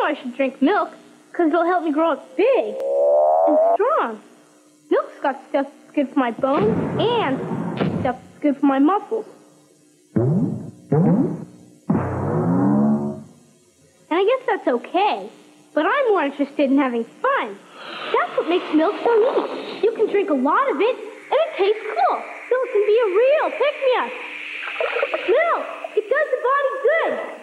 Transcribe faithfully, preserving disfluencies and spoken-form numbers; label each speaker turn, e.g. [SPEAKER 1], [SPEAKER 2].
[SPEAKER 1] I should drink milk, because it'll help me grow up big and strong. Milk's got stuff that's good for my bones and stuff that's good for my muscles. And I guess that's okay, but I'm more interested in having fun. That's what makes milk so neat. You can drink a lot of it, and it tastes cool, so it can be a real pick-me-up. Milk, it does the body good.